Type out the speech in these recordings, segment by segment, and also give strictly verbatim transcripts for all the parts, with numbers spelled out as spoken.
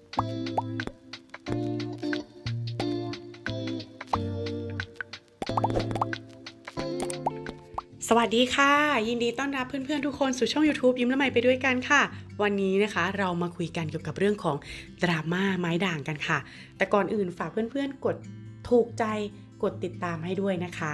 สวัสดีค่ะยินดีต้อนรับเพื่อนๆทุกคนสู่ช่อง YouTube ยิ้มละไมไปด้วยกันค่ะวันนี้นะคะเรามาคุยกันเกี่ยวกับเรื่องของดราม่าไม้ด่างกันค่ะแต่ก่อนอื่นฝากเพื่อนๆกดถูกใจกดติดตามให้ด้วยนะคะ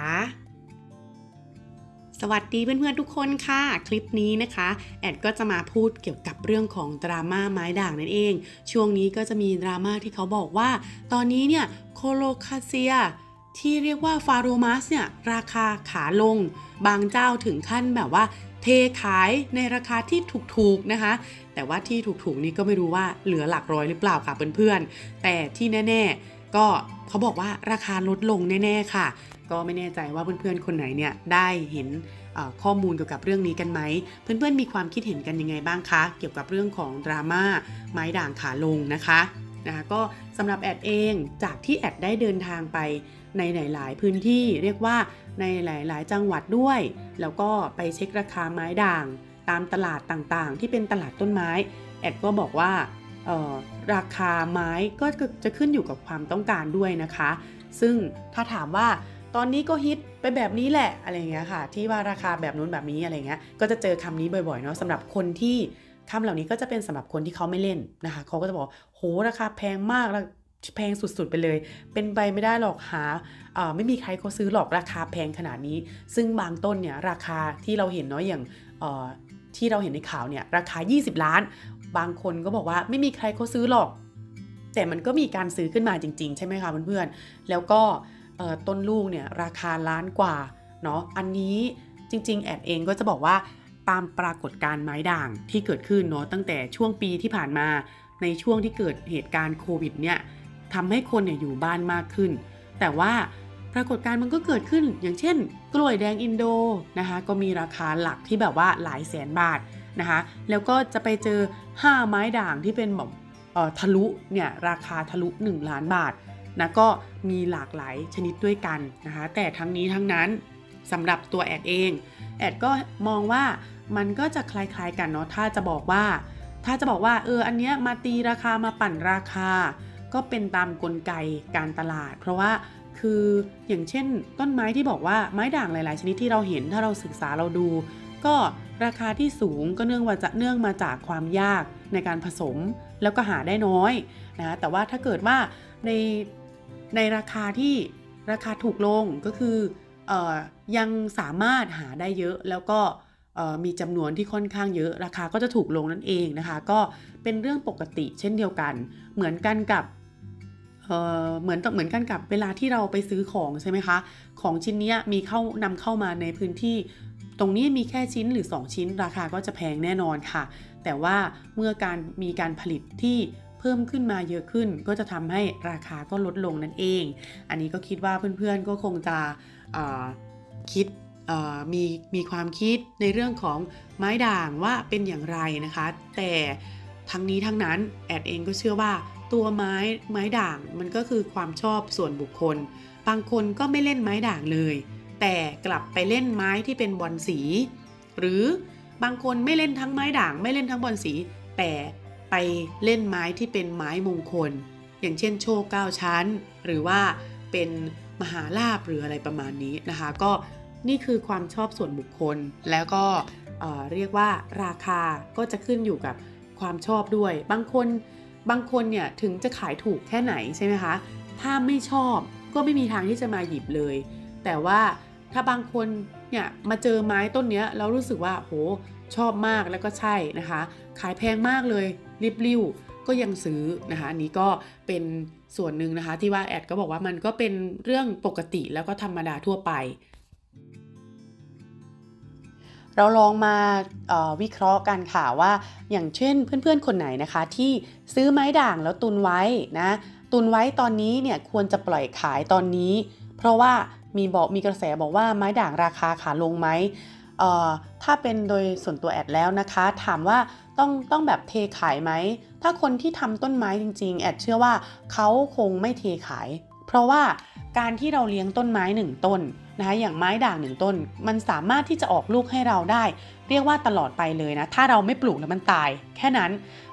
สวัสดีเพื่อนๆทุกคนค่ะคลิปนี้นะคะแอดก็จะมาพูดเกี่ยวกับเรื่องของดราม่าไม้ด่างนั่นเองช่วงนี้ก็จะมีดราม่าที่เขาบอกว่าตอนนี้เนี่ยโคโลคาเซียที่เรียกว่าฟาโรมัสเนี่ยราคาขาลงบางเจ้าถึงขั้นแบบว่าเทขายในราคาที่ถูกๆนะคะแต่ว่าที่ถูกๆนี้ก็ไม่รู้ว่าเหลือหลักร้อยหรือเปล่าค่ะเพื่อนๆแต่ที่แน่ๆก็เขาบอกว่าราคาลดลงแน่ๆค่ะก็ไม่แน่ใจว่าเพื่อนๆคนไหนเนี่ยได้เห็นข้อมูลเกี่ยวกับเรื่องนี้กันไหมเพื่อนๆมีความคิดเห็นกันยังไงบ้างคะเกี่ยวกับเรื่องของดราม่าไม้ด่างขาลงนะคะนะคะก็สำหรับแอดเองจากที่แอดได้เดินทางไปในหลายๆพื้นที่เรียกว่าในหลายๆจังหวัดด้วยแล้วก็ไปเช็คราคาไม้ด่างตามตลาดต่างๆที่เป็นตลาดต้นไม้แอดก็บอกว่าราคาไม้ก็จะขึ้นอยู่กับความต้องการด้วยนะคะซึ่งถ้าถามว่าตอนนี้ก็ฮิตไปแบบนี้แหละอะไรเงี้ยค่ะที่ว่าราคาแบบนู้นแบบนี้อะไรเงี้ยก็จะเจอคำนี้บ่อยๆเนาะสำหรับคนที่คำเหล่านี้ก็จะเป็นสำหรับคนที่เขาไม่เล่นนะคะเขาก็จะบอกโหราคาแพงมากแล้วแพงสุดๆไปเลยเป็นไปไม่ได้หรอกหาไม่มีใครเขาซื้อหรอกราคาแพงขนาดนี้ซึ่งบางต้นเนี่ยราคาที่เราเห็นเนาะอย่างที่เราเห็นในข่าวเนี่ยราคายี่สิบล้านบางคนก็บอกว่าไม่มีใครเขาซื้อหรอกแต่มันก็มีการซื้อขึ้นมาจริงๆใช่ไหมคะเพื่อนๆแล้วก็ต้นลูกเนี่ยราคาล้านกว่าเนาะอันนี้จริงๆแอดเองก็จะบอกว่าตามปรากฏการณ์ไม้ด่างที่เกิดขึ้นเนาะตั้งแต่ช่วงปีที่ผ่านมาในช่วงที่เกิดเหตุการณ์โควิดเนี่ยทำให้คนเนี่ยอยู่บ้านมากขึ้นแต่ว่าปรากฏการณ์มันก็เกิดขึ้นอย่างเช่นกล้วยแดงอินโดนะคะก็มีราคาหลักที่แบบว่าหลายแสนบาทนะคะแล้วก็จะไปเจอห้าไม้ด่างที่เป็นแบบทะลุเนี่ยราคาทะลุหนึ่งล้านบาทนะก็มีหลากหลายชนิดด้วยกันนะคะแต่ทั้งนี้ทั้งนั้นสำหรับตัวแอดเองแอดก็มองว่ามันก็จะคล้ายๆกันเนาะถ้าจะบอกว่าถ้าจะบอกว่าเอออันเนี้ยมาตีราคามาปั่นราคาก็เป็นตามกลไกการตลาดเพราะว่าคืออย่างเช่นต้นไม้ที่บอกว่าไม้ด่างหลายๆชนิดที่เราเห็นถ้าเราศึกษาเราดูก็ราคาที่สูงก็เนื่องมาจากเนื่องมาจากความยากในการผสมแล้วก็หาได้น้อยนะแต่ว่าถ้าเกิดว่าในในราคาที่ราคาถูกลงก็คือเอ่อยังสามารถหาได้เยอะแล้วก็มีจำนวนที่ค่อนข้างเยอะราคาก็จะถูกลงนั่นเองนะคะก็เป็นเรื่องปกติเช่นเดียวกันเหมือนกันกับเอ่อเหมือนเหมือนกันกับเวลาที่เราไปซื้อของใช่ไหมคะของชิ้นนี้มีเข้านำเข้ามาในพื้นที่ตรงนี้มีแค่ชิ้นหรือสองชิ้นราคาก็จะแพงแน่นอนค่ะแต่ว่าเมื่อการมีการผลิตที่เพิ่มขึ้นมาเยอะขึ้นก็จะทำให้ราคาก็ลดลงนั่นเองอันนี้ก็คิดว่าเพื่อนๆก็คงจะคิดมีมีความคิดในเรื่องของไม้ด่างว่าเป็นอย่างไรนะคะแต่ทั้งนี้ทั้งนั้นแอดเองก็เชื่อว่าตัวไม้ไม้ด่างมันก็คือความชอบส่วนบุคคลบางคนก็ไม่เล่นไม้ด่างเลยแต่กลับไปเล่นไม้ที่เป็นบอลสีหรือบางคนไม่เล่นทั้งไม้ด่างไม่เล่นทั้งบอลสีแต่ไปเล่นไม้ที่เป็นไม้มงคลอย่างเช่นโชคเก้าชั้นหรือว่าเป็นมหาลาภหรืออะไรประมาณนี้นะคะก็นี่คือความชอบส่วนบุคคลแล้วก็เอ่อเรียกว่าราคาก็จะขึ้นอยู่กับความชอบด้วยบางคนบางคนเนี่ยถึงจะขายถูกแค่ไหนใช่ไหมคะถ้าไม่ชอบก็ไม่มีทางที่จะมาหยิบเลยแต่ว่าถ้าบางคนเนี่ยมาเจอไม้ต้นเนี้ยแล้วรู้สึกว่าโหชอบมากแล้วก็ใช่นะคะขายแพงมากเลยริบลิ่วก็ยังซื้อนะคะอันนี้ก็เป็นส่วนหนึ่งนะคะที่ว่าแอดก็บอกว่ามันก็เป็นเรื่องปกติแล้วก็ธรรมดาทั่วไปเราลองมาวิเคราะห์กันค่ะว่าอย่างเช่นเพื่อนๆคนไหนนะคะที่ซื้อไม้ด่างแล้วตุนไว้นะตุนไว้ตอนนี้เนี่ยควรจะปล่อยขายตอนนี้เพราะว่ามีบอกมีกระแสบอกว่าไม้ด่างราคาขาลงไหมถ้าเป็นโดยส่วนตัวแอดแล้วนะคะถามว่าต้องต้องแบบเทขายไหมถ้าคนที่ทำต้นไม้จริงๆแอดเชื่อว่าเขาคงไม่เทขายเพราะว่าการที่เราเลี้ยงต้นไม้หนึ่งต้นนะคะอย่างไม้ด่างหนึ่งต้นมันสามารถที่จะออกลูกให้เราได้เรียกว่าตลอดไปเลยนะถ้าเราไม่ปลูกแล้วมันตายแค่นั้น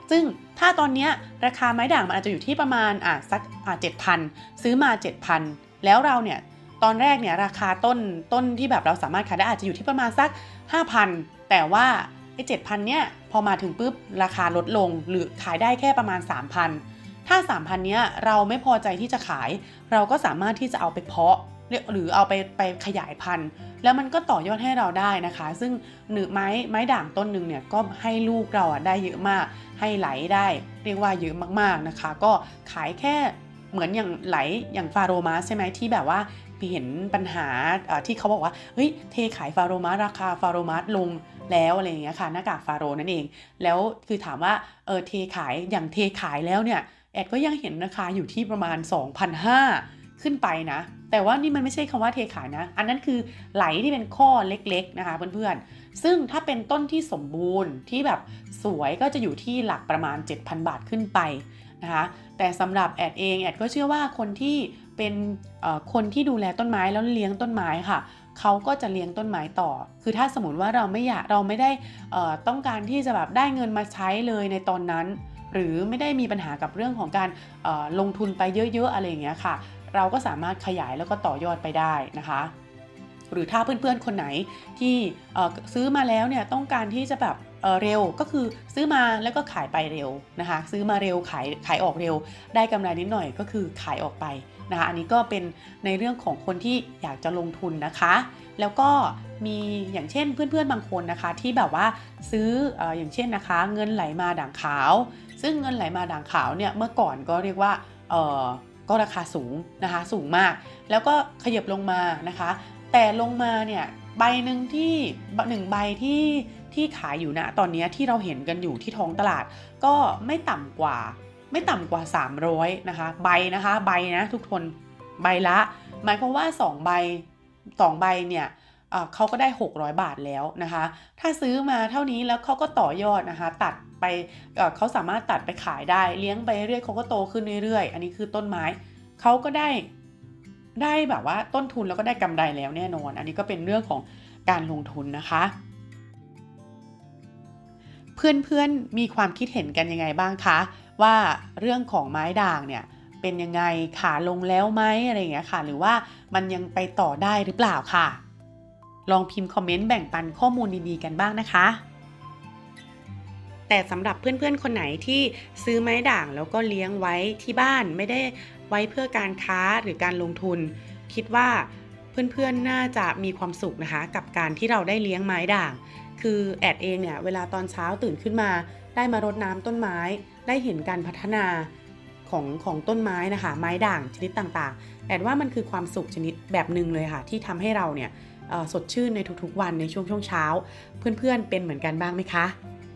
ซึ่งถ้าตอนนี้ราคาไม้ด่างมันอาจจะอยู่ที่ประมาณอ่ะสักอ่ะเจ็ดพันซื้อมา เจ็ดพัน แล้วเราเนี่ยตอนแรกเนี่ยราคาต้นต้นที่แบบเราสามารถขายได้อาจจะอยู่ที่ประมาณสัก ห้าพัน แต่ว่าไอ้ เจ็ดพัน เนี่ยพอมาถึงปุ๊บราคาลดลงหรือขายได้แค่ประมาณ สามพัน ถ้า สามพัน เนี้ยเราไม่พอใจที่จะขายเราก็สามารถที่จะเอาไปเพาะหรือเอาไปไปขยายพันธุ์แล้วมันก็ต่อยอดให้เราได้นะคะซึ่งหนึ่งไม้ไม้ด่างต้นหนึ่งเนี่ยก็ให้ลูกเราอ่ะได้เยอะมากให้ไหลได้เรียกว่าเยอะมากๆนะคะก็ขายแค่เหมือนอย่างไหลอย่างฟาโรมาสใช่ไหมที่แบบว่าเห็นปัญหาที่เขาบอกว่าเฮ้ยเทขายฟาโรมาสราคาฟาโรมาสลงแล้วอะไรอย่างเงี้ยค่ะหน้ากากฟาโรนั่นเองแล้วคือถามว่าเออเทขายอย่างเทขายแล้วเนี่ยแอดก็ยังเห็นราคาอยู่ที่ประมาณ สองพันห้าร้อย ขึ้นไปนะแต่ว่านี่มันไม่ใช่คำว่าเทขายนะอันนั้นคือไหลที่เป็นข้อเล็กๆนะคะเพื่อนๆซึ่งถ้าเป็นต้นที่สมบูรณ์ที่แบบสวยก็จะอยู่ที่หลักประมาณ เจ็ดพัน บาทขึ้นไปนะคะแต่สำหรับแอดเองแอดก็เชื่อว่าคนที่เป็นคนที่ดูแลต้นไม้แล้วเลี้ยงต้นไม้ค่ะเขาก็จะเลี้ยงต้นไม้ต่อคือถ้าสมมติว่าเราไม่อยากเราไม่ได้ต้องการที่จะแบบได้เงินมาใช้เลยในตอนนั้นหรือไม่ได้มีปัญหากับเรื่องของการลงทุนไปเยอะๆอะไรอย่างเงี้ยค่ะเราก็สามารถขยายแล้วก็ต่อยอดไปได้นะคะหรือถ้าเพื่อนๆคนไหนที่ซื้อมาแล้วเนี่ยต้องการที่จะแบบเเร็วก็คือซื้อมาแล้วก็ขายไปเร็วนะคะซื้อมาเร็วขายขายออกเร็วได้กำไรนิดหน่อยก็คือขายออกไปนะคะอันนี้ก็เป็นในเรื่องของคนที่อยากจะลงทุนนะคะแล้วก็มีอย่างเช่นเพื่อนๆบางคนนะคะที่แบบว่าซื้อ เอ่อ อย่างเช่นนะคะเงินไหลมาด่างขาวซึ่งเงินไหลมาด่างขาวเนี่ยเมื่อก่อนก็เรียกว่าเอ่อก็ราคาสูงนะคะสูงมากแล้วก็ขยับลงมานะคะแต่ลงมาเนี่ยใบหนึ่งที่หนึ่งใบที่ที่ขายอยู่นะตอนนี้ที่เราเห็นกันอยู่ที่ท้องตลาดก็ไม่ต่ำกว่าไม่ต่ำกว่าสามร้อยนะคะใบนะคะใบนะทุกคนใบละหมายความว่าสองใบสองใบเนี่ยเขาก็ได้หกร้อยบาทแล้วนะคะถ้าซื้อมาเท่านี้แล้วเขาก็ต่อยอดนะคะตัดไปเขาสามารถตัดไปขายได้เลี้ยงไปเรื่อยเขาก็โตขึ้นเรื่อยๆอันนี้คือต้นไม้เขาก็ได้ได้แบบว่าต้นทุนแล้วก็ได้กำไรแล้วแน่นอนอันนี้ก็เป็นเรื่องของการลงทุนนะคะเพื่อนๆมีความคิดเห็นกันยังไงบ้างคะว่าเรื่องของไม้ด่างเนี่ยเป็นยังไงขาลงแล้วไหมอะไรอย่างเงี้ยค่ะหรือว่ามันยังไปต่อได้หรือเปล่าค่ะลองพิมพ์คอมเมนต์แบ่งปันข้อมูลดีๆกันบ้างนะคะแต่สำหรับเพื่อนๆคนไหนที่ซื้อไม้ด่างแล้วก็เลี้ยงไว้ที่บ้านไม่ได้ไว้เพื่อการค้าหรือการลงทุนคิดว่าเพื่อนๆน่าจะมีความสุขนะคะกับการที่เราได้เลี้ยงไม้ด่างคือแอดเองเนี่ยเวลาตอนเช้าตื่นขึ้นมาได้มารดน้ำต้นไม้ได้เห็นการพัฒนาของของต้นไม้นะคะไม้ด่างชนิดต่างๆแอดว่ามันคือความสุขชนิดแบบหนึ่งเลยค่ะที่ทำให้เราเนี่ยสดชื่นในทุกๆวันในช่วงช่วงเช้าเพื่อนๆเป็นเหมือนกันบ้างไหมคะ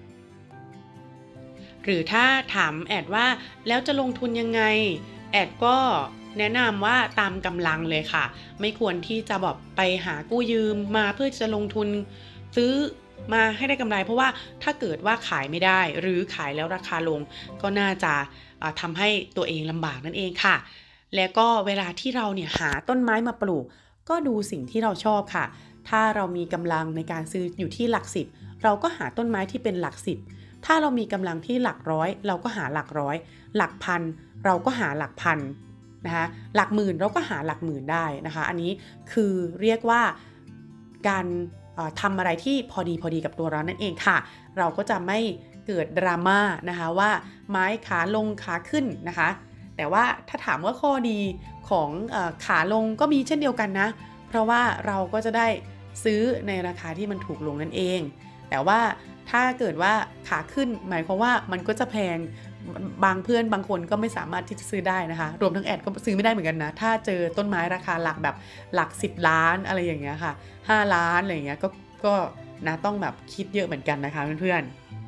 หรือถ้าถามแอดว่าแล้วจะลงทุนยังไงแอดก็แนะนำว่าตามกำลังเลยค่ะไม่ควรที่จะแบบไปหากู้ยืมมาเพื่อจะลงทุนซื้อมาให้ได้กำไรเพราะว่าถ้าเกิดว่าขายไม่ได้หรือขายแล้วราคาลงก็น่าจะทำให้ตัวเองลำบากนั่นเองค่ะแล้วก็เวลาที่เราเนี่ยหาต้นไม้มาปลูกก็ดูสิ่งที่เราชอบค่ะถ้าเรามีกำลังในการซื้ออยู่ที่หลักสิบเราก็หาต้นไม้ที่เป็นหลักสิบถ้าเรามีกำลังที่หลักร้อยเราก็หาหลักร้อยหลักพันเราก็หาหลักพันนะคะหลักหมื่นเราก็หาหลักหมื่นได้นะคะอันนี้คือเรียกว่าการทำอะไรที่พอดีพอดีกับตัวเรานั่นเองค่ะเราก็จะไม่เกิดดราม่านะคะว่าไม้ขาลงขาขึ้นนะคะแต่ว่าถ้าถามว่าข้อดีของเอ่อขาลงก็มีเช่นเดียวกันนะเพราะว่าเราก็จะได้ซื้อในราคาที่มันถูกลงนั่นเองแต่ว่าถ้าเกิดว่าขาขึ้นหมายความว่ามันก็จะแพงบางเพื่อนบางคนก็ไม่สามารถที่จะซื้อได้นะคะรวมทั้งแอดก็ซื้อไม่ได้เหมือนกันนะถ้าเจอต้นไม้ราคาหลักแบบหลักสิบล้านอะไรอย่างเงี้ยค่ะห้าล้านอะไรอย่างเงี้ยก็ก็นะต้องแบบคิดเยอะเหมือนกันนะคะเพื่อน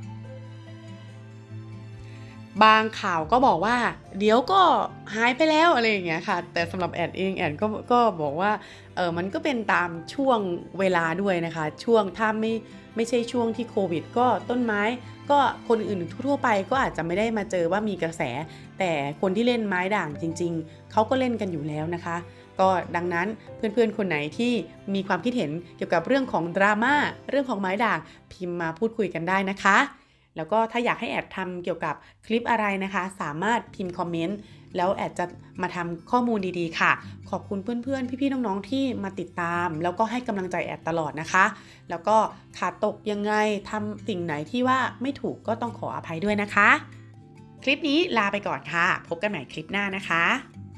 ๆบางข่าวก็บอกว่าเดี๋ยวก็หายไปแล้วอะไรอย่างเงี้ยค่ะแต่สำหรับแอดเองแอดก็ก็บอกว่าเออมันก็เป็นตามช่วงเวลาด้วยนะคะช่วงถ้าไม่ไม่ใช่ช่วงที่โควิดก็ต้นไม้ก็คนอื่นทั่วไปก็อาจจะไม่ได้มาเจอว่ามีกระแสแต่คนที่เล่นไม้ด่างจริงๆเขาก็เล่นกันอยู่แล้วนะคะก็ดังนั้นเพื่อนๆคนไหนที่มีความคิดเห็นเกี่ยวกับเรื่องของดราม่าเรื่องของไม้ด่างพิมพ์มาพูดคุยกันได้นะคะแล้วก็ถ้าอยากให้แอดทำเกี่ยวกับคลิปอะไรนะคะสามารถพิมพ์คอมเมนต์แล้วแอดจะมาทำข้อมูลดีๆค่ะขอบคุณเพื่อนๆพี่ๆน้องๆที่มาติดตามแล้วก็ให้กำลังใจแอดตลอดนะคะแล้วก็ขาดตกยังไงทำสิ่งไหนที่ว่าไม่ถูกก็ต้องขออภัยด้วยนะคะคลิปนี้ลาไปก่อนค่ะพบกันใหม่คลิปหน้านะคะ